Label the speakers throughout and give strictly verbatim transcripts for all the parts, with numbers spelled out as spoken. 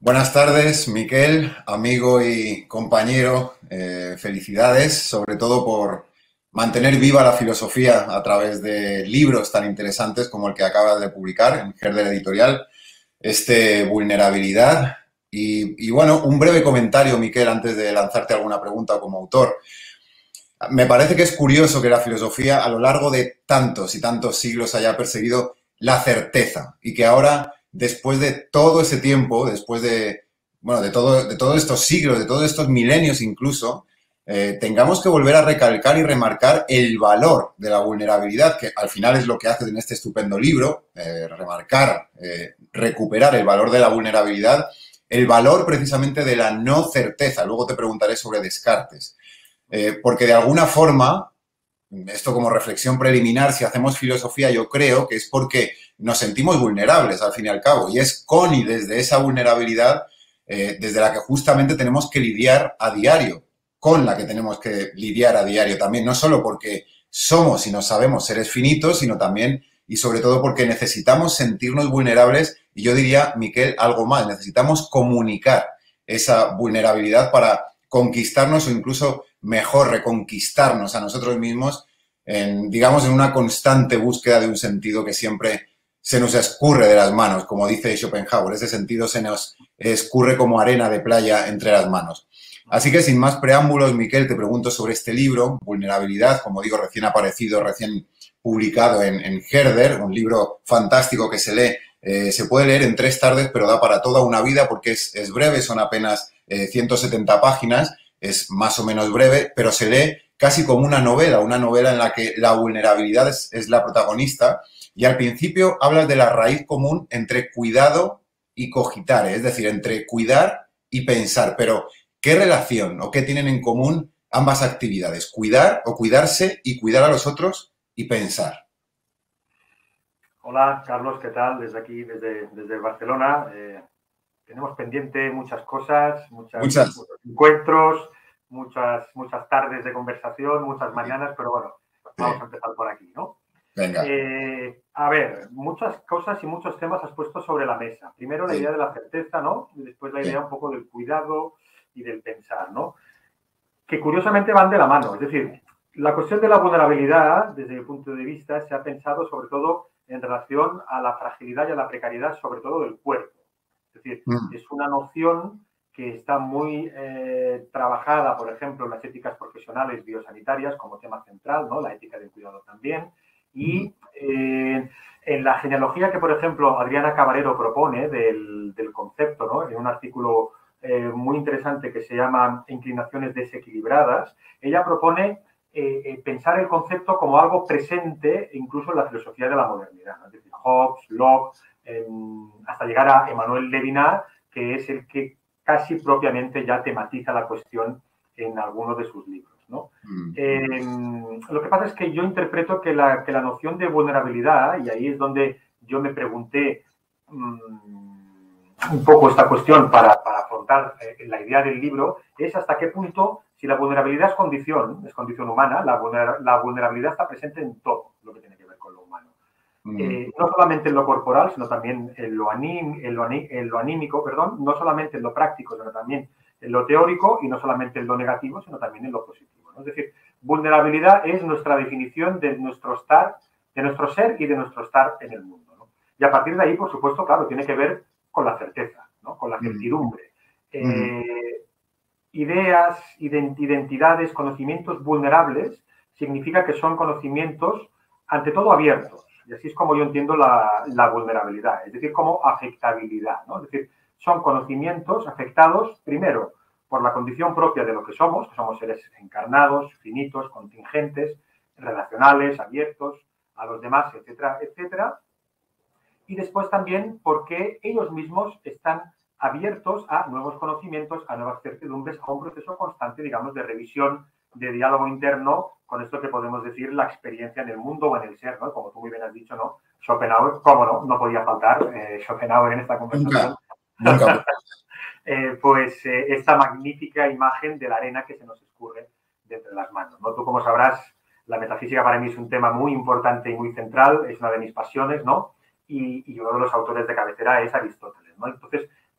Speaker 1: Buenas tardes, Miquel, amigo y compañero. Eh, felicidades, sobre todo por mantener viva la filosofía a través de libros tan interesantes como el que acabas de publicar en Herder Editorial, este Vulnerabilidad. Y, y bueno, un breve comentario, Miquel, antes de lanzarte alguna pregunta como autor. Me parece que es curioso que la filosofía a lo largo de tantos y tantos siglos haya perseguido la certeza y que ahora, después de todo ese tiempo, después de, bueno, de, todo, de todos estos siglos, de todos estos milenios incluso, eh, tengamos que volver a recalcar y remarcar el valor de la vulnerabilidad, que al final es lo que haces en este estupendo libro, eh, remarcar, eh, recuperar el valor de la vulnerabilidad, el valor precisamente de la no certeza. Luego te preguntaré sobre Descartes. Eh, porque de alguna forma, esto como reflexión preliminar, si hacemos filosofía, yo creo que es porque nos sentimos vulnerables al fin y al cabo. Y es con y desde esa vulnerabilidad eh, desde la que justamente tenemos que lidiar a diario, con la que tenemos que lidiar a diario también, no solo porque somos y nos sabemos seres finitos, sino también y sobre todo porque necesitamos sentirnos vulnerables y yo diría, Miquel, algo más, necesitamos comunicar esa vulnerabilidad para conquistarnos o incluso mejor reconquistarnos a nosotros mismos, en, digamos, en una constante búsqueda de un sentido que siempre se nos escurre de las manos, como dice Schopenhauer, ese sentido se nos escurre como arena de playa entre las manos. Así que sin más preámbulos, Miquel, te pregunto sobre este libro, Vulnerabilidad, como digo, recién aparecido, recién publicado en, en Herder, un libro fantástico que se lee, eh, se puede leer en tres tardes, pero da para toda una vida porque es, es breve, son apenas eh, ciento setenta páginas, es más o menos breve, pero se lee casi como una novela, una novela en la que la vulnerabilidad es, es la protagonista y al principio hablas de la raíz común entre cuidado y cogitar, es decir, entre cuidar y pensar, pero ¿qué relación o qué tienen en común ambas actividades? Cuidar o cuidarse y cuidar a los otros y pensar.
Speaker 2: Hola, Carlos, ¿qué tal? Desde aquí, desde, desde Barcelona. Eh, tenemos pendiente muchas cosas, muchas,
Speaker 1: Muchas.
Speaker 2: muchos encuentros, muchas, muchas tardes de conversación, muchas mañanas, pero bueno,
Speaker 1: Sí.
Speaker 2: vamos a empezar por aquí, ¿no?
Speaker 1: Venga.
Speaker 2: Eh, a ver, muchas cosas y muchos temas has puesto sobre la mesa. Primero la
Speaker 1: Sí.
Speaker 2: idea de la certeza, ¿no? Y después la
Speaker 1: Sí.
Speaker 2: idea un poco del cuidado y del pensar, ¿no? Que curiosamente van de la mano. Es decir, la cuestión de la vulnerabilidad, desde mi punto de vista, se ha pensado sobre todo en relación a la fragilidad y a la precariedad, sobre todo del cuerpo. Es decir,
Speaker 1: Mm.
Speaker 2: es una noción que está muy eh, trabajada, por ejemplo, en las éticas profesionales biosanitarias como tema central, ¿no? La ética del cuidado también. Y eh, en la genealogía que, por ejemplo, Adriana Cabarero propone del, del concepto, ¿no? En un artículo eh, muy interesante que se llama Inclinaciones desequilibradas, ella propone eh, eh, pensar el concepto como algo presente incluso en la filosofía de la modernidad, ¿no? Es decir, Hobbes, Locke, eh, hasta llegar a Emmanuel Levinas, que es el que casi propiamente ya tematiza la cuestión en algunos de sus libros, ¿no?
Speaker 1: Mm.
Speaker 2: Eh, lo que pasa es que yo interpreto que la, que la noción de vulnerabilidad, y ahí es donde yo me pregunté mmm, un poco esta cuestión para, para afrontar eh, la idea del libro, es hasta qué punto, si la vulnerabilidad es condición, es condición humana, la, vulner, la vulnerabilidad está presente en todo lo que tiene que ver con lo humano. Eh, no solamente en lo corporal, sino también en lo, aním, en, lo, en lo anímico, perdón, no solamente en lo práctico, sino también en lo teórico y no solamente en lo negativo, sino también en lo positivo, ¿no? Es decir, vulnerabilidad es nuestra definición de nuestro estar, de nuestro ser y de nuestro estar en el mundo, ¿no? Y a partir de ahí, por supuesto, claro, tiene que ver con la certeza, ¿no? Con la certidumbre. Eh, ideas, identidades, conocimientos vulnerables significa que son conocimientos ante todo abiertos. Y así es como yo entiendo la, la vulnerabilidad, es decir, como afectabilidad, ¿no? Es decir, son conocimientos afectados, primero, por la condición propia de lo que somos, que somos seres encarnados, finitos, contingentes, relacionales, abiertos a los demás, etcétera, etcétera. Y después también porque ellos mismos están abiertos a nuevos conocimientos, a nuevas certidumbres, a un proceso constante, digamos, de revisión, de diálogo interno con esto que podemos decir la experiencia en el mundo o en el ser, ¿no? Como tú muy bien has dicho, ¿no? Schopenhauer, cómo no, no podía faltar eh, Schopenhauer en esta conversación.
Speaker 1: Nunca, nunca.
Speaker 2: eh, pues eh, esta magnífica imagen de la arena que se nos escurre de entre las manos, ¿no? Tú, como sabrás, la metafísica para mí es un tema muy importante y muy central, es una de mis pasiones, ¿no? Y, y uno de los autores de cabecera es Aristóteles, ¿no? Entonces,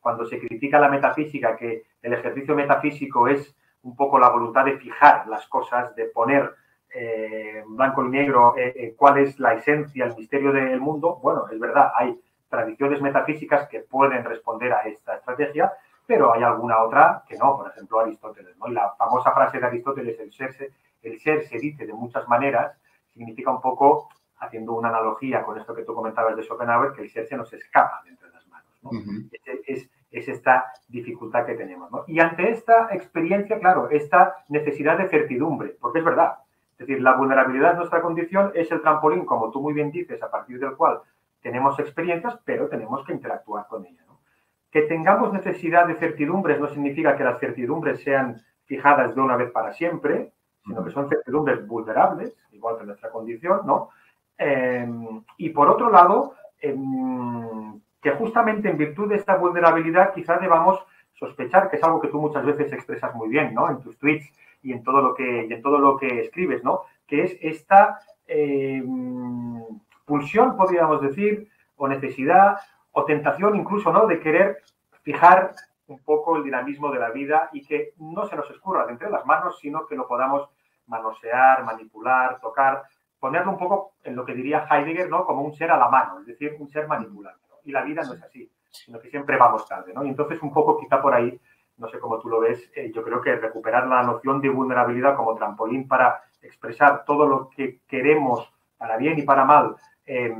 Speaker 2: cuando se critica la metafísica, que el ejercicio metafísico es un poco la voluntad de fijar las cosas, de poner eh, blanco y negro eh, eh, cuál es la esencia, el misterio del mundo. Bueno, es verdad, hay tradiciones metafísicas que pueden responder a esta estrategia, pero hay alguna otra que no, por ejemplo Aristóteles, ¿no? Y la famosa frase de Aristóteles, el ser, se, el ser se dice de muchas maneras, significa un poco, haciendo una analogía con esto que tú comentabas de Schopenhauer, que el ser se nos escapa de entre las manos, ¿no? Uh-huh. es, es, es esta dificultad que tenemos, ¿no? Y ante esta experiencia, claro, esta necesidad de certidumbre, porque es verdad, es decir, la vulnerabilidad de nuestra condición es el trampolín, como tú muy bien dices, a partir del cual tenemos experiencias, pero tenemos que interactuar con ellas, ¿no? Que tengamos necesidad de certidumbres no significa que las certidumbres sean fijadas de una vez para siempre, sino que son certidumbres vulnerables, igual que nuestra condición, ¿no? Eh, y por otro lado, eh, que justamente en virtud de esta vulnerabilidad quizás debamos sospechar, que es algo que tú muchas veces expresas muy bien, ¿no? En tus tweets y en todo lo que, y en todo lo que escribes, ¿no? Que es esta eh, pulsión, podríamos decir, o necesidad, o tentación incluso, ¿no? De querer fijar un poco el dinamismo de la vida y que no se nos escurra de entre las manos, sino que lo podamos manosear, manipular, tocar, ponerlo un poco en lo que diría Heidegger, ¿no? Como un ser a la mano, es decir, un ser manipulable, ¿no? Y la vida no es así, sino que siempre vamos tarde, ¿no? Y entonces un poco quizá por ahí, no sé cómo tú lo ves, eh, yo creo que recuperar la noción de vulnerabilidad como trampolín para expresar todo lo que queremos, para bien y para mal, eh,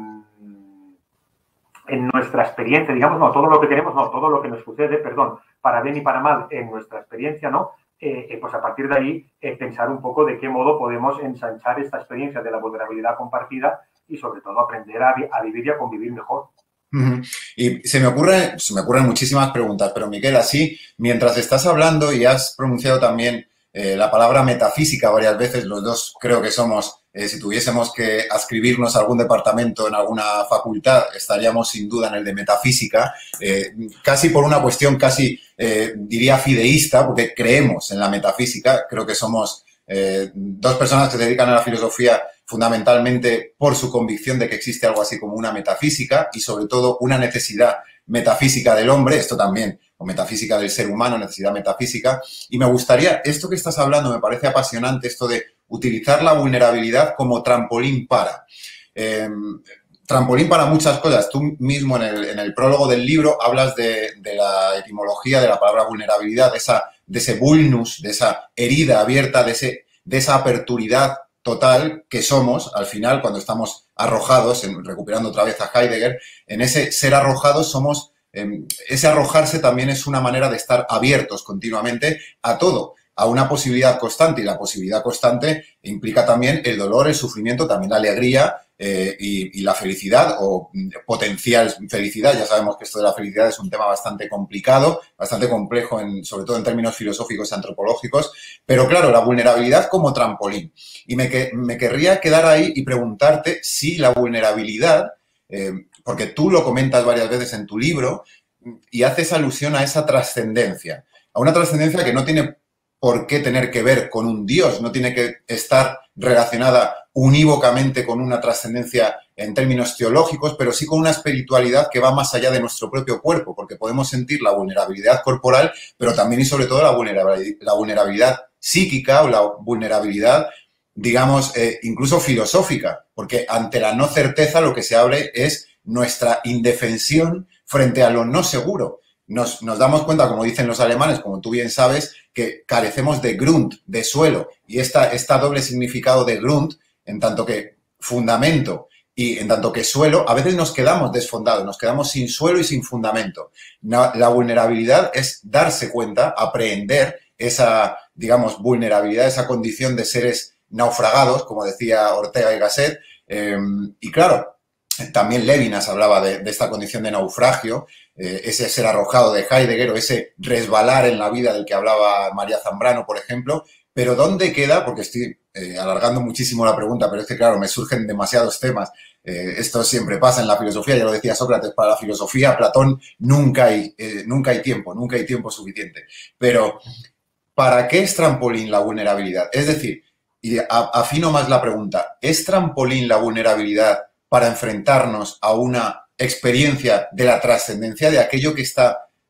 Speaker 2: en nuestra experiencia, digamos, no, todo lo que queremos, no, todo lo que nos sucede, perdón, para bien y para mal en nuestra experiencia, ¿no? Eh, eh, pues a partir de ahí eh, pensar un poco de qué modo podemos ensanchar esta experiencia de la vulnerabilidad compartida y sobre todo aprender a, a vivir y a convivir mejor.
Speaker 1: Uh-huh. Y se me ocurre, se me ocurren muchísimas preguntas, pero Miquel, así, mientras estás hablando y has pronunciado también eh, la palabra metafísica varias veces, los dos creo que somos, eh, si tuviésemos que adscribirnos a algún departamento en alguna facultad, estaríamos sin duda en el de metafísica, eh, casi por una cuestión casi, eh, diría, fideísta, porque creemos en la metafísica, creo que somos eh, dos personas que se dedican a la filosofía fundamentalmente por su convicción de que existe algo así como una metafísica y sobre todo una necesidad metafísica del hombre, esto también, o metafísica del ser humano, necesidad metafísica. Y me gustaría, esto que estás hablando me parece apasionante, esto de utilizar la vulnerabilidad como trampolín para. Eh, trampolín para muchas cosas. Tú mismo en el, en el prólogo del libro hablas de, de la etimología de la palabra vulnerabilidad, de, esa, de ese vulnus, de esa herida abierta, de, ese, de esa aperturidad total que somos, al final, cuando estamos arrojados, en, recuperando otra vez a Heidegger, en ese ser arrojados somos, eh, ese arrojarse también es una manera de estar abiertos continuamente a todo, a una posibilidad constante, y la posibilidad constante implica también el dolor, el sufrimiento, también la alegría eh, y, y la felicidad o potencial felicidad. Ya sabemos que esto de la felicidad es un tema bastante complicado, bastante complejo, en, sobre todo en términos filosóficos y antropológicos, pero claro, la vulnerabilidad como trampolín. Y me, que, me querría quedar ahí y preguntarte si la vulnerabilidad, eh, porque tú lo comentas varias veces en tu libro y haces alusión a esa trascendencia, a una trascendencia que no tiene por qué tener que ver con un Dios, no tiene que estar relacionada unívocamente con una trascendencia en términos teológicos, pero sí con una espiritualidad que va más allá de nuestro propio cuerpo, porque podemos sentir la vulnerabilidad corporal, pero también y sobre todo la vulnerabilidad, la vulnerabilidad psíquica o la vulnerabilidad, digamos, eh, incluso filosófica, porque ante la no certeza lo que se abre es nuestra indefensión frente a lo no seguro. Nos, nos damos cuenta, como dicen los alemanes, como tú bien sabes, que carecemos de Grund, de suelo, y esta, esta doble significado de Grund, en tanto que fundamento y en tanto que suelo, a veces nos quedamos desfondados, nos quedamos sin suelo y sin fundamento. La vulnerabilidad es darse cuenta, aprehender esa, digamos, vulnerabilidad, esa condición de seres naufragados, como decía Ortega y Gasset, eh, y claro, también Lévinas hablaba de, de esta condición de naufragio, eh, ese ser arrojado de Heidegger o ese resbalar en la vida del que hablaba María Zambrano, por ejemplo. Pero ¿dónde queda? Porque estoy eh, alargando muchísimo la pregunta, pero es que, claro, me surgen demasiados temas. Eh, esto siempre pasa en la filosofía, ya lo decía Sócrates, para la filosofía, Platón, nunca hay, eh, nunca hay tiempo, nunca hay tiempo suficiente. Pero, ¿para qué es trampolín la vulnerabilidad? Es decir, y afino más la pregunta, ¿es trampolín la vulnerabilidad para enfrentarnos a una experiencia de la trascendencia, de aquello que está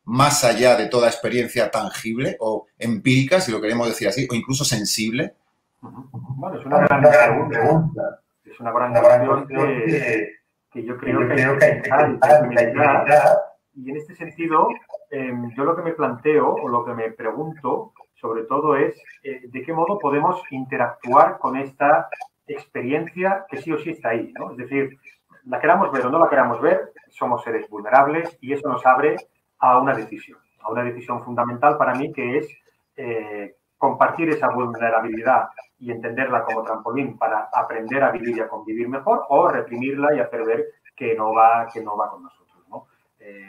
Speaker 1: más allá de toda experiencia tangible o empírica, si lo queremos decir así, o incluso sensible?
Speaker 2: Bueno, es una gran pregunta. Es una gran cuestión que, que yo creo que hay que pensar y que hay que meditar. Y en este sentido, eh, yo lo que me planteo o lo que me pregunto, sobre todo, es eh, de qué modo podemos interactuar con esta experiencia que sí o sí está ahí, ¿no? Es decir, la queramos ver o no la queramos ver, somos seres vulnerables y eso nos abre a una decisión, a una decisión fundamental para mí, que es eh, compartir esa vulnerabilidad y entenderla como trampolín para aprender a vivir y a convivir mejor, o reprimirla y hacer ver que no va, que no va con nosotros, ¿no? Eh,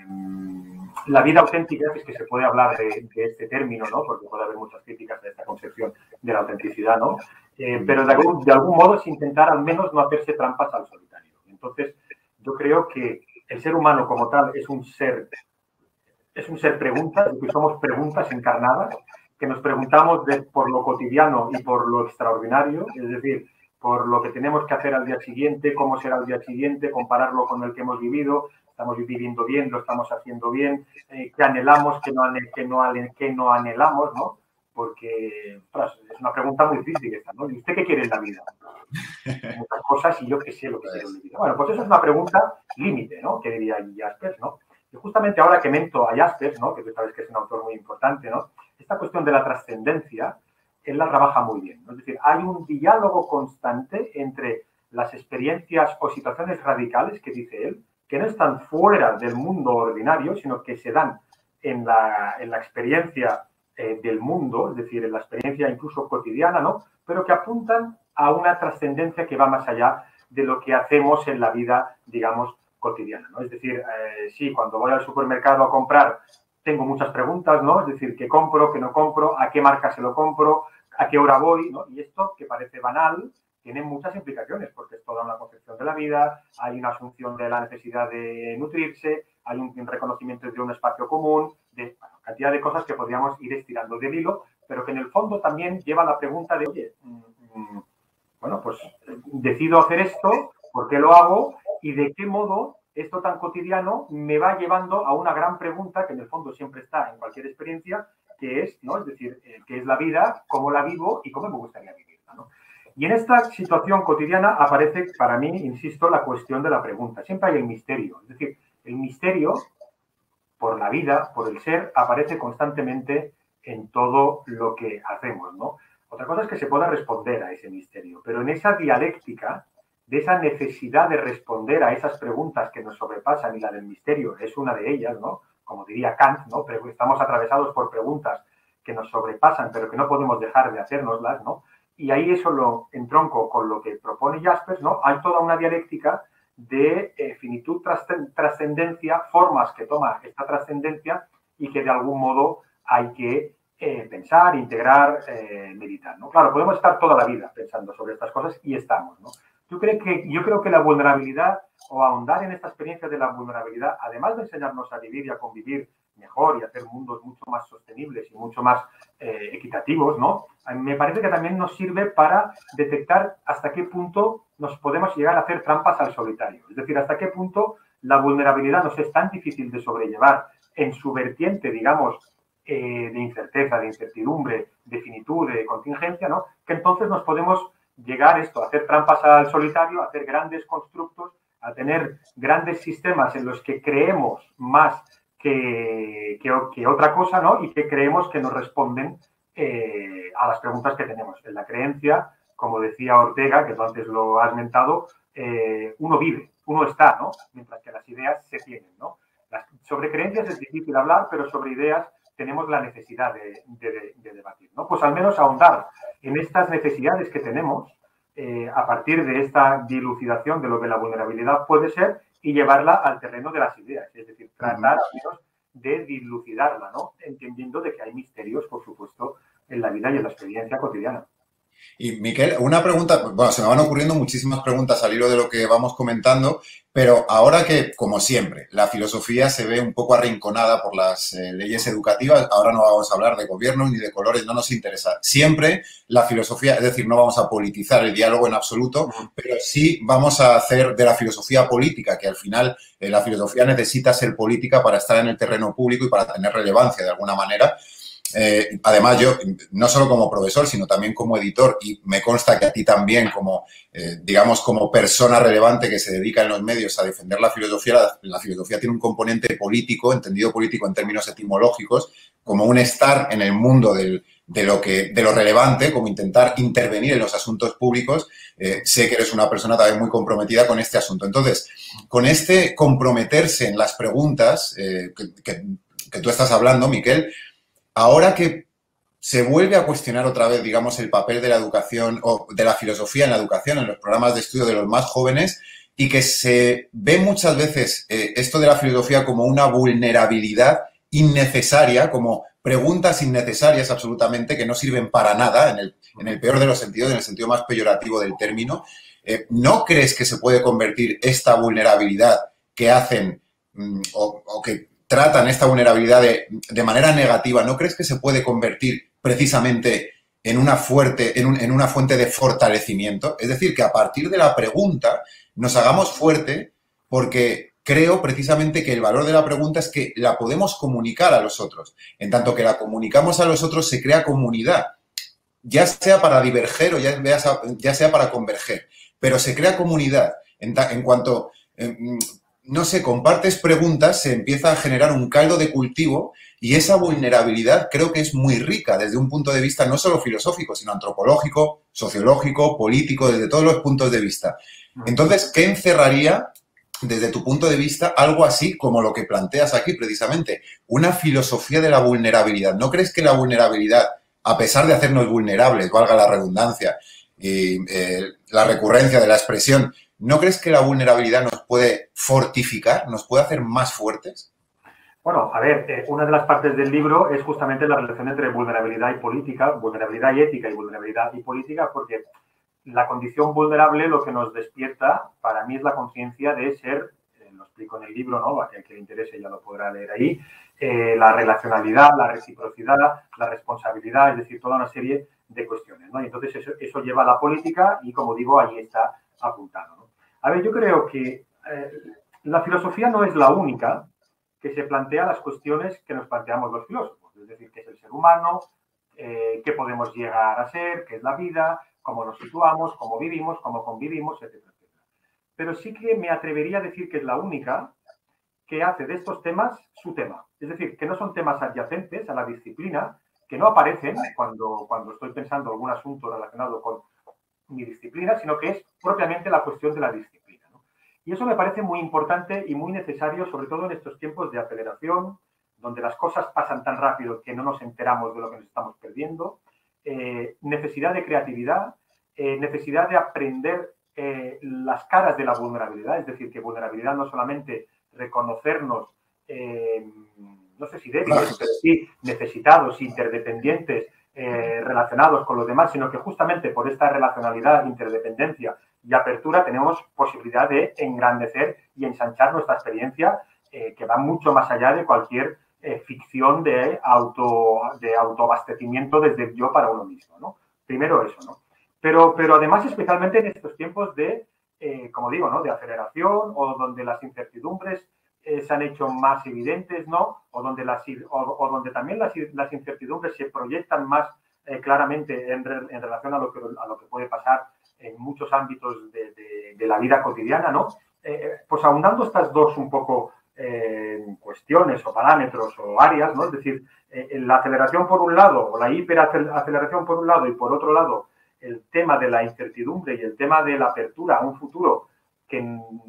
Speaker 2: la vida auténtica, es que se puede hablar de, de este término, ¿no? Porque puede haber muchas críticas de esta concepción de la autenticidad, ¿no? Eh, pero de algún, de algún modo es intentar al menos no hacerse trampas al solitario. Entonces, yo creo que el ser humano como tal es un ser, es un ser preguntas, que somos preguntas encarnadas, que nos preguntamos de, por lo cotidiano y por lo extraordinario, es decir, por lo que tenemos que hacer al día siguiente, cómo será el día siguiente, compararlo con el que hemos vivido, estamos viviendo bien, lo estamos haciendo bien, eh, qué anhelamos, qué no, qué, no, qué no anhelamos, ¿no? Porque, ostras, es una pregunta muy difícil esta, ¿no? ¿Y usted qué quiere en la vida? Muchas cosas y yo qué sé lo que quiero en la vida. Bueno, pues eso es una pregunta límite, ¿no? Que diría Jaspers, ¿no? Y justamente ahora que mento a Jaspers, ¿no? Que tú sabes que es un autor muy importante, ¿no? Esta cuestión de la trascendencia, él la trabaja muy bien, ¿no? Es decir, hay un diálogo constante entre las experiencias o situaciones radicales, que dice él, que no están fuera del mundo ordinario, sino que se dan en la, en la experiencia eh, del mundo, es decir, en la experiencia incluso cotidiana, ¿no? Pero que apuntan a una trascendencia que va más allá de lo que hacemos en la vida, digamos, cotidiana, ¿no? Es decir, eh, sí, cuando voy al supermercado a comprar, tengo muchas preguntas, ¿no? Es decir, ¿qué compro, qué no compro, a qué marca se lo compro, a qué hora voy, ¿no? Y esto, que parece banal, tiene muchas implicaciones, porque es toda una concepción de la vida, hay una asunción de la necesidad de nutrirse, hay un reconocimiento de un espacio común, de bueno, cantidad de cosas que podríamos ir estirando del hilo, pero que en el fondo también lleva la pregunta de, oye, mmm, bueno, pues decido hacer esto, ¿por qué lo hago? Y de qué modo esto tan cotidiano me va llevando a una gran pregunta que en el fondo siempre está en cualquier experiencia, que es, ¿no? Es decir, eh, ¿qué es la vida? ¿Cómo la vivo? ¿Y cómo me gustaría vivirla, ¿no? Y en esta situación cotidiana aparece, para mí, insisto, la cuestión de la pregunta. Siempre hay el misterio. Es decir, el misterio por la vida, por el ser, aparece constantemente en todo lo que hacemos, ¿no? Otra cosa es que se pueda responder a ese misterio, pero en esa dialéctica de esa necesidad de responder a esas preguntas que nos sobrepasan, y la del misterio es una de ellas, ¿no? Como diría Kant, ¿no? Pero estamos atravesados por preguntas que nos sobrepasan, pero que no podemos dejar de hacérnoslas, ¿no? Y ahí eso lo entronco con lo que propone Jaspers, ¿no? Hay toda una dialéctica de eh, finitud, trascendencia, formas que toma esta trascendencia y que de algún modo hay que eh, pensar, integrar, eh, meditar, ¿no? Claro, podemos estar toda la vida pensando sobre estas cosas y estamos, ¿no? Yo creo que, yo creo que la vulnerabilidad, o ahondar en esta experiencia de la vulnerabilidad, además de enseñarnos a vivir y a convivir mejor y a hacer mundos mucho más sostenibles y mucho más eh, equitativos, ¿no? Me parece que también nos sirve para detectar hasta qué punto nos podemos llegar a hacer trampas al solitario. Es decir, hasta qué punto la vulnerabilidad nos es tan difícil de sobrellevar en su vertiente, digamos, eh, de incerteza, de incertidumbre, de finitud, de contingencia, ¿no? Que entonces nos podemos llegar esto, a hacer trampas al solitario, a hacer grandes constructos, a tener grandes sistemas en los que creemos más que, que, que otra cosa, ¿no? Y que creemos que nos responden eh, a las preguntas que tenemos. En la creencia, como decía Ortega, que tú antes lo has mentado, eh, uno vive, uno está, ¿no? Mientras que las ideas se tienen, ¿no? Las, sobre creencias es difícil hablar, pero sobre ideas tenemos la necesidad de, de, de debatir, ¿no? Pues al menos ahondar en estas necesidades que tenemos eh, a partir de esta dilucidación de lo que la vulnerabilidad puede ser y llevarla al terreno de las ideas, es decir, tratar al menos de dilucidarla, ¿no? Entendiendo de que hay misterios, por supuesto, en la vida y en la experiencia cotidiana.
Speaker 1: Y Miquel, una pregunta, bueno, se me van ocurriendo muchísimas preguntas al hilo de lo que vamos comentando, pero ahora que, como siempre, la filosofía se ve un poco arrinconada por las eh, leyes educativas, ahora no vamos a hablar de gobierno ni de colores, no nos interesa. Siempre la filosofía, es decir, no vamos a politizar el diálogo en absoluto, pero sí vamos a hacer de la filosofía política, que al final eh, la filosofía necesita ser política para estar en el terreno público y para tener relevancia de alguna manera. Eh, además, yo, no solo como profesor, sino también como editor, y me consta que a ti también, como, eh, digamos, como persona relevante que se dedica en los medios a defender la filosofía, la, la filosofía tiene un componente político, entendido político en términos etimológicos, como un estar en el mundo del, de, lo que, de lo relevante, como intentar intervenir en los asuntos públicos. Eh, sé que eres una persona también muy comprometida con este asunto. Entonces, con este comprometerse en las preguntas eh, que, que, que tú estás hablando, Miquel, ahora que se vuelve a cuestionar otra vez, digamos, el papel de la educación o de la filosofía en la educación, en los programas de estudio de los más jóvenes, y que se ve muchas veces eh, esto de la filosofía como una vulnerabilidad innecesaria, como preguntas innecesarias absolutamente que no sirven para nada, en el, en el peor de los sentidos, en el sentido más peyorativo del término. Eh, ¿No crees que se puede convertir esta vulnerabilidad que hacen mm, o, o que tratan esta vulnerabilidad de, de manera negativa, ¿no crees que se puede convertir precisamente en una, fuerte, en, un, en una fuente de fortalecimiento? Es decir, que a partir de la pregunta nos hagamos fuerte, porque creo precisamente que el valor de la pregunta es que la podemos comunicar a los otros. En tanto que la comunicamos a los otros, se crea comunidad, ya sea para diverger o ya, ya sea para converger, pero se crea comunidad en, en cuanto... En, no sé, compartes preguntas, se empieza a generar un caldo de cultivo, y esa vulnerabilidad creo que es muy rica desde un punto de vista no solo filosófico, sino antropológico, sociológico, político, desde todos los puntos de vista. Entonces, ¿qué encerraría, desde tu punto de vista, algo así como lo que planteas aquí precisamente? Una filosofía de la vulnerabilidad. ¿No crees que la vulnerabilidad, a pesar de hacernos vulnerables, valga la redundancia, y eh, la recurrencia de la expresión, ¿no crees que la vulnerabilidad nos puede fortificar, nos puede hacer más fuertes?
Speaker 2: Bueno, a ver, eh, una de las partes del libro es justamente la relación entre vulnerabilidad y política, vulnerabilidad y ética y vulnerabilidad y política, porque la condición vulnerable lo que nos despierta, para mí, es la conciencia de ser, eh, lo explico en el libro, ¿no? A quien que le interese ya lo podrá leer ahí, eh, la relacionalidad, la reciprocidad, la responsabilidad, es decir, toda una serie de cuestiones, ¿no? Y entonces eso, eso lleva a la política y, como digo, ahí está apuntado, ¿no? A ver, yo creo que eh, la filosofía no es la única que se plantea las cuestiones que nos planteamos los filósofos, es decir, qué es el ser humano, eh, qué podemos llegar a ser, qué es la vida, cómo nos situamos, cómo vivimos, cómo convivimos, etcétera, etcétera. Pero sí que me atrevería a decir que es la única que hace de estos temas su tema. Es decir, que no son temas adyacentes a la disciplina, que no aparecen cuando, cuando estoy pensando algún asunto relacionado con mi disciplina, sino que es propiamente la cuestión de la disciplina, ¿no? Y eso me parece muy importante y muy necesario, sobre todo en estos tiempos de aceleración, donde las cosas pasan tan rápido que no nos enteramos de lo que nos estamos perdiendo, eh, necesidad de creatividad, eh, necesidad de aprender eh, las caras de la vulnerabilidad, es decir, que vulnerabilidad no solamente reconocernos, eh, no sé si débiles, pero sí necesitados, interdependientes, Eh, relacionados con los demás, sino que justamente por esta relacionalidad, interdependencia y apertura tenemos posibilidad de engrandecer y ensanchar nuestra experiencia, eh, que va mucho más allá de cualquier eh, ficción de, auto, de autoabastecimiento desde el yo para uno mismo, ¿no? Primero eso, ¿no? Pero, pero además, especialmente en estos tiempos de, eh, como digo, ¿no? De aceleración, o donde las incertidumbres Eh, se han hecho más evidentes, ¿no? O donde, las, o, o donde también las, las incertidumbres se proyectan más eh, claramente en, re, en relación a lo, que, a lo que puede pasar en muchos ámbitos de, de, de la vida cotidiana, ¿no? Eh, pues ahondando estas dos un poco eh, cuestiones o parámetros o áreas, ¿no? Es decir, eh, la aceleración por un lado, o la hiperaceleración por un lado, y por otro lado el tema de la incertidumbre y el tema de la apertura a un futuro que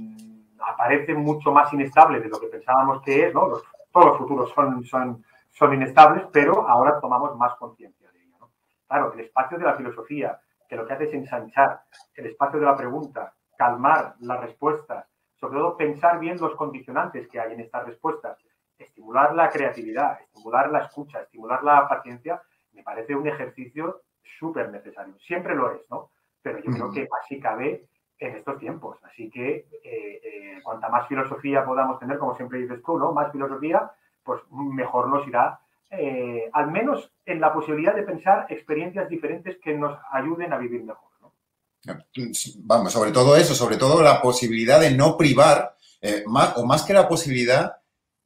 Speaker 2: aparece mucho más inestable de lo que pensábamos que es, ¿no? Los, todos los futuros son, son, son inestables, pero ahora tomamos más conciencia de ello, ¿no? Claro, el espacio de la filosofía, que lo que hace es ensanchar el espacio de la pregunta, calmar las respuestas, sobre todo pensar bien los condicionantes que hay en estas respuestas, estimular la creatividad, estimular la escucha, estimular la paciencia, me parece un ejercicio súper necesario. Siempre lo es, ¿no? Pero yo creo que así cabe en estos tiempos. Así que eh, eh, cuanta más filosofía podamos tener, como siempre dices tú, ¿no? Más filosofía, pues mejor nos irá, eh, al menos en la posibilidad de pensar experiencias diferentes que nos ayuden a vivir mejor, ¿no?
Speaker 1: Vamos, sobre todo eso, sobre todo la posibilidad de no privar, eh, más, o más que la posibilidad,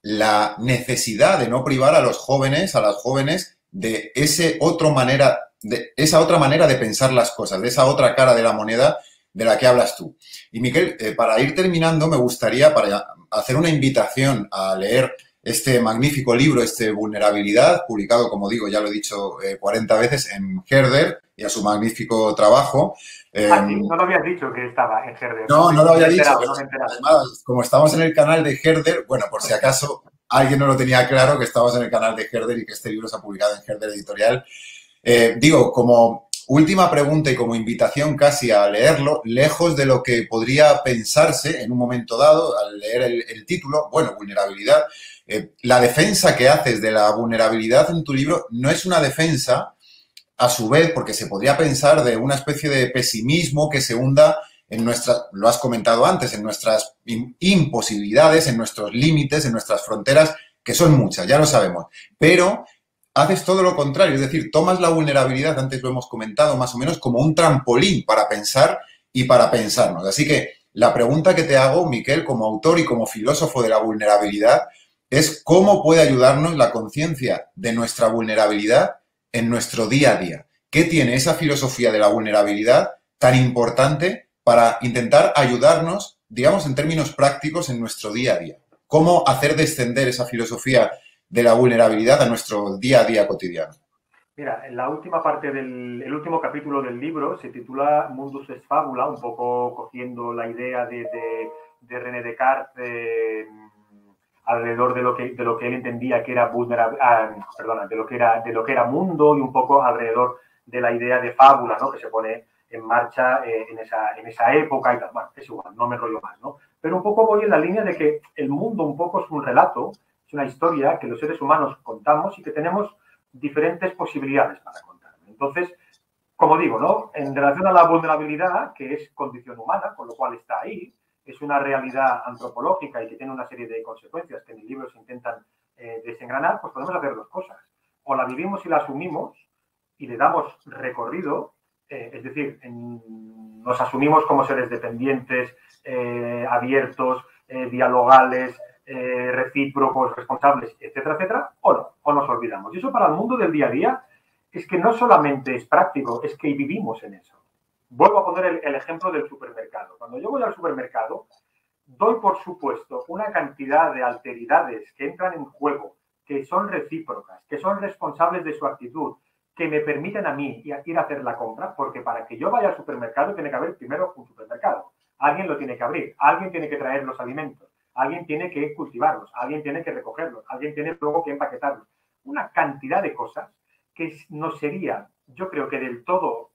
Speaker 1: la necesidad de no privar a los jóvenes, a las jóvenes, de ese otro manera, de esa otra manera de pensar las cosas, de esa otra cara de la moneda de la que hablas tú. Y Miquel, eh, para ir terminando, me gustaría para hacer una invitación a leer este magnífico libro, este Vulnerabilidad, publicado, como digo, ya lo he dicho eh, cuarenta veces, en Herder, y a su magnífico trabajo.
Speaker 2: Eh, ah, sí, no lo habías dicho que estaba en Herder.
Speaker 1: No, no lo había dicho,
Speaker 2: pero
Speaker 1: no además, como estamos en el canal de Herder, bueno, por si acaso alguien no lo tenía claro, que estamos en el canal de Herder y que este libro se ha publicado en Herder Editorial. Eh, digo, como última pregunta y como invitación casi a leerlo, lejos de lo que podría pensarse en un momento dado al leer el, el título, bueno, vulnerabilidad, eh, la defensa que haces de la vulnerabilidad en tu libro no es una defensa, a su vez, porque se podría pensar de una especie de pesimismo que se hunda en nuestras, lo has comentado antes, en nuestras imposibilidades, en nuestros límites, en nuestras fronteras, que son muchas, ya lo sabemos, pero haces todo lo contrario, es decir, tomas la vulnerabilidad, antes lo hemos comentado más o menos, como un trampolín para pensar y para pensarnos. Así que la pregunta que te hago, Miquel, como autor y como filósofo de la vulnerabilidad, es cómo puede ayudarnos la conciencia de nuestra vulnerabilidad en nuestro día a día. ¿Qué tiene esa filosofía de la vulnerabilidad tan importante para intentar ayudarnos, digamos, en términos prácticos en nuestro día a día? ¿Cómo hacer descender esa filosofía de la vulnerabilidad a nuestro día a día cotidiano?
Speaker 2: Mira, en la última parte del el último capítulo del libro se titula Mundus est fabula, un poco cogiendo la idea de, de, de René Descartes de, alrededor de lo que de lo que él entendía que era vulnerable, ah, perdona, de lo que era de lo que era mundo y un poco alrededor de la idea de fábula, ¿no? Que se pone en marcha eh, en esa en esa época y tal. Bueno, es igual, no me enrollo más, ¿no? Pero un poco voy en la línea de que el mundo un poco es un relato, es una historia que los seres humanos contamos y que tenemos diferentes posibilidades para contar. Entonces, como digo, ¿no? En relación a la vulnerabilidad, que es condición humana, con lo cual está ahí, es una realidad antropológica y que tiene una serie de consecuencias que en el libro se intentan eh, desengranar, pues podemos hacer dos cosas. O la vivimos y la asumimos y le damos recorrido, eh, es decir, en, nos asumimos como seres dependientes, eh, abiertos, eh, dialogales, eh, recíprocos, responsables, etcétera, etcétera, o no, o nos olvidamos. Y eso para el mundo del día a día es que no solamente es práctico, es que vivimos en eso. Vuelvo a poner el, el ejemplo del supermercado. Cuando yo voy al supermercado, doy por supuesto una cantidad de alteridades que entran en juego, que son recíprocas, que son responsables de su actitud, que me permiten a mí ir a hacer la compra, porque para que yo vaya al supermercado tiene que haber primero un supermercado. Alguien lo tiene que abrir, alguien tiene que traer los alimentos, alguien tiene que cultivarlos, alguien tiene que recogerlos, alguien tiene luego que empaquetarlos. Una cantidad de cosas que no sería, yo creo que del todo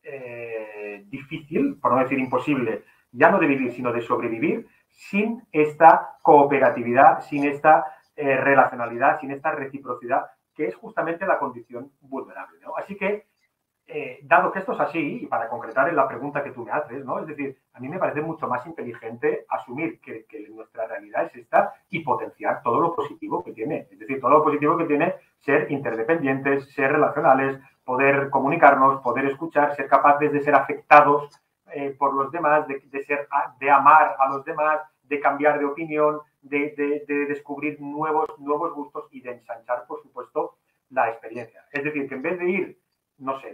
Speaker 2: eh, difícil, por no decir imposible, ya no de vivir, sino de sobrevivir, sin esta cooperatividad, sin esta eh, relacionalidad, sin esta reciprocidad, que es justamente la condición vulnerable, ¿no? Así que, eh, dado que esto es así, y para concretar en la pregunta que tú me haces, ¿no? Es decir, a mí me parece mucho más inteligente asumir que, que nuestra realidad es esta y potenciar todo lo positivo que tiene. Es decir, todo lo positivo que tiene ser interdependientes, ser relacionales, poder comunicarnos, poder escuchar, ser capaces de ser afectados eh, por los demás, de, de, ser, de amar a los demás, de cambiar de opinión, de, de, de descubrir nuevos, nuevos gustos y de ensanchar, por supuesto, la experiencia. Es decir, que en vez de ir, no sé,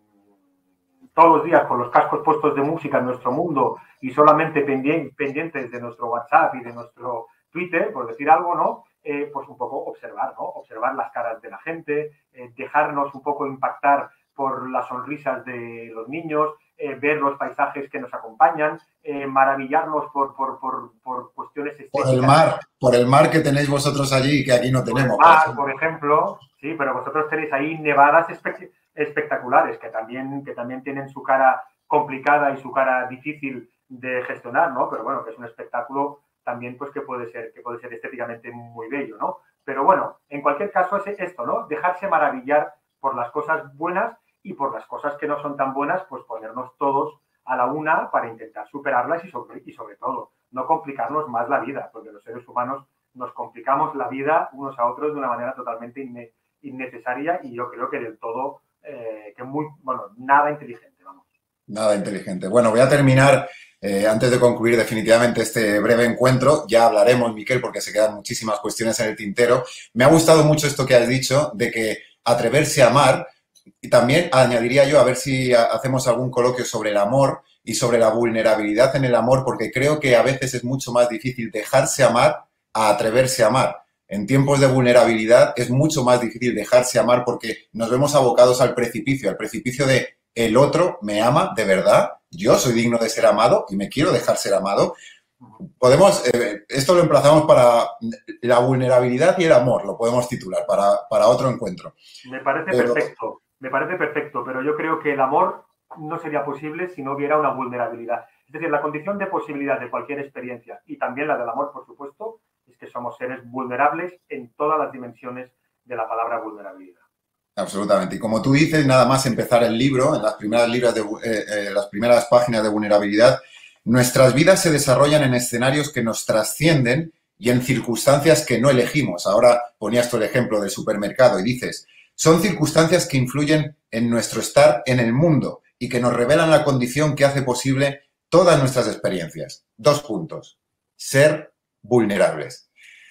Speaker 2: todos los días con los cascos puestos de música en nuestro mundo y solamente pendientes de nuestro WhatsApp y de nuestro Twitter, por decir algo, ¿no? Eh, pues un poco observar, ¿no? Observar las caras de la gente, eh, dejarnos un poco impactar por las sonrisas de los niños, eh, ver los paisajes que nos acompañan, eh, maravillarnos por, por, por, por cuestiones estéticas.
Speaker 1: Por el mar, por el mar que tenéis vosotros allí y que aquí no tenemos.
Speaker 2: Por el mar, por ejemplo, sí, pero vosotros tenéis ahí nevadas espect espectaculares que también, que también tienen su cara complicada y su cara difícil de gestionar, ¿no? Pero bueno, que es un espectáculo también pues que puede ser, que puede ser estéticamente muy bello, ¿no? Pero bueno, en cualquier caso es esto, ¿no? Dejarse maravillar por las cosas buenas y por las cosas que no son tan buenas, pues ponernos todos a la una para intentar superarlas y sobre, y sobre todo no complicarnos más la vida, porque los seres humanos nos complicamos la vida unos a otros de una manera totalmente inne, innecesaria y yo creo que del todo, eh, que muy, bueno, nada inteligente, vamos.
Speaker 1: Nada inteligente. Bueno, voy a terminar, eh, antes de concluir definitivamente este breve encuentro, ya hablaremos, Miquel, porque se quedan muchísimas cuestiones en el tintero. Me ha gustado mucho esto que has dicho de que atreverse a amar, y también añadiría yo, a ver si hacemos algún coloquio sobre el amor y sobre la vulnerabilidad en el amor, porque creo que a veces es mucho más difícil dejarse amar a atreverse a amar. En tiempos de vulnerabilidad es mucho más difícil dejarse amar porque nos vemos abocados al precipicio, al precipicio de el otro me ama de verdad, yo soy digno de ser amado y me quiero dejar ser amado. Podemos, eh, esto lo emplazamos para la vulnerabilidad y el amor, lo podemos titular para, para otro encuentro.
Speaker 2: Me parece pero, perfecto, me parece perfecto, pero yo creo que el amor no sería posible si no hubiera una vulnerabilidad. Es decir, la condición de posibilidad de cualquier experiencia y también la del amor, por supuesto, es que somos seres vulnerables en todas las dimensiones de la palabra vulnerabilidad.
Speaker 1: Absolutamente. Y como tú dices, nada más empezar el libro, en las primeras, libras de, eh, eh, las primeras páginas de vulnerabilidad, nuestras vidas se desarrollan en escenarios que nos trascienden y en circunstancias que no elegimos. Ahora ponías tú el ejemplo del supermercado y dices, son circunstancias que influyen en nuestro estar en el mundo y que nos revelan la condición que hace posible todas nuestras experiencias. Dos puntos. Ser vulnerables.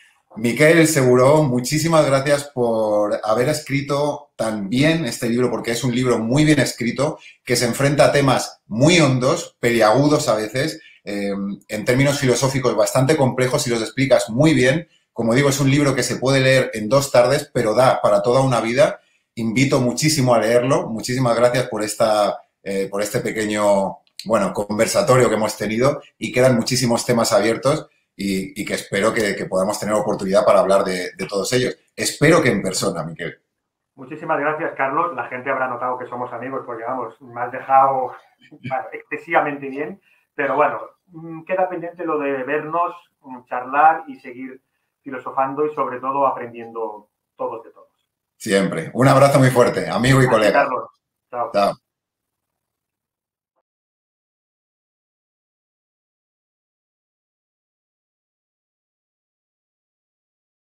Speaker 1: Miquel Seguró, muchísimas gracias por haber escrito tan bien este libro, porque es un libro muy bien escrito, que se enfrenta a temas muy hondos, peliagudos a veces, eh, en términos filosóficos bastante complejos y los explicas muy bien. Como digo, es un libro que se puede leer en dos tardes, pero da para toda una vida. Invito muchísimo a leerlo. Muchísimas gracias por, esta, eh, por este pequeño, bueno, conversatorio que hemos tenido y quedan muchísimos temas abiertos. Y, y que espero que, que podamos tener oportunidad para hablar de, de todos ellos. Espero que en persona, Miquel.
Speaker 2: Muchísimas gracias, Carlos. La gente habrá notado que somos amigos porque, vamos, me has dejado bueno, excesivamente bien. Pero bueno, queda pendiente lo de vernos, charlar y seguir filosofando y sobre todo aprendiendo todos de todos.
Speaker 1: Siempre. Un abrazo muy fuerte, amigo y
Speaker 2: Así,
Speaker 1: colega.
Speaker 2: Carlos. Chao.
Speaker 1: Chao.